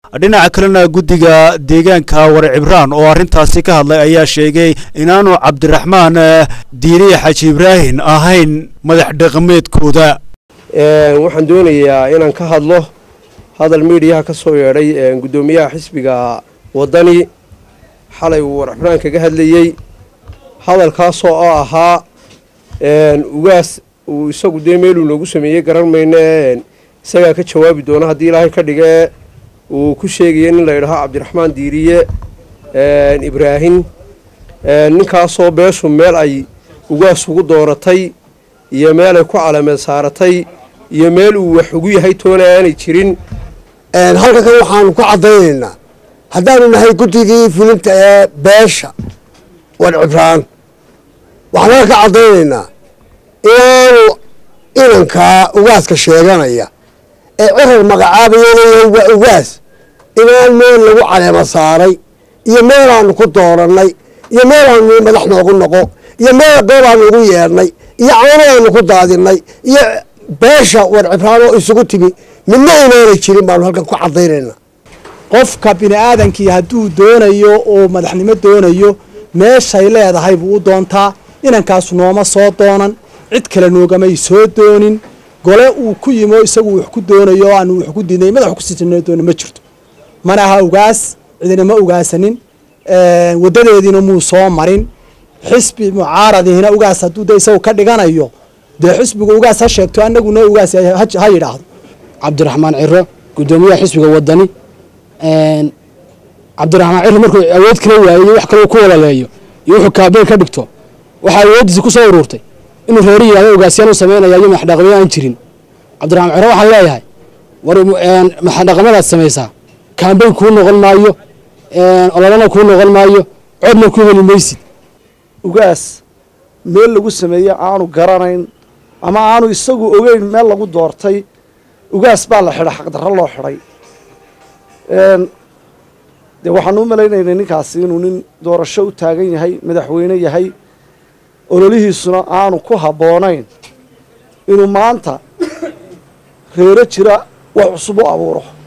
dhinaca kalena guddiga deegaanka Warcibraan oo arintaasi ka hadlay ayaa sheegay inaanu Cabdiraxmaan Diiriye Xaaji Ibraahin ahayn madax dhaqameedkooda waxaan doonayaa inaan ka hadlo hadal meediyaha ka soo yeeray gudoomiyaha xisbiga wadani xalay uu Warcibraan kaga hadlayay hadalkaas oo ahaa ugaas uu isagu deemeelu noogu sameeyay garanmayna isaga ka jawaabi doona hadii Ilaahay ka dhigay uu ku sheegay in la yiraahdo Cabdiraxmaan Diiriye Ibraahin ninkaas oo beeshu meel ay ugaas ugu dooratay iyo meel ay ku calaamad saaratay iyo meel uu wax ugu yahay toona aanay jirin halka kan waxaan ku cadeynaynaa haddaanu nahay guddigii fulinta ee beesha Warcibraan waxaan ka cadeynaynaa inaanu inanka ugaaska sheeganaya ee cirir magacaabayeen ugaas inaan meel lagu caleema saaray iyo meel aan ku dooranay iyo meel aan madax noogu noqo iyo meel goob aan ugu yeernay iyo caano aan ku daadinay iyo beesha Warcibraan oo isugu timi midna inaanay jirin baan halkan ku cadeynaynaa qofka bini aadankii hadduu doonayo oo madaxnimo doonayo meeshay leedahay buu u doontaa inankaas nooma soo doonan cid kale noogamay soo doonin gole uu ku yimo isagu wax ku doonayo aan wax ku diiday madax ku siisnaa doona ma jirto mana aha ugaas cidina ma ugaasanin wadadeedina muu soo marin xisbi mucaaradina ugaas hadduu isagu ka dhiganayo de xisbiga ugaas ha sheegto anaguna ugaas ha yiraahdo Cabdiraxmaan Ciro gudoomiyaha xisbiga wadani Cabdiraxmaan Ciro markuu awood kale waayay wax kale ku walaaleeyo iyo wuxuu kaabeen ka dhigto waxa awoodiisa ku soo ururtay inuu reeriyaha ugaasiyaan u sameeynaayo madax dhaqameed aan jirin Cabdiraxmaan Ciro waxa leeyahay war madax dhaqameed sameeysa kaabeen ku noqon maayo ololana ku noqon maayo codna ku heli maysid ugaas meel lagu sameeyay aanu garanayn ama aanu isagu ogeyn meel lagu doortay ugaas baa la xidhay xaq darro loo xidhay de waxaan u maleynaynaa ninkaasi inuu nin doorasho u taagan yahay madaxweyne yahay ololihiisuna aanu ku habboonayn inuu maanta reero jira wax cusub u abuuro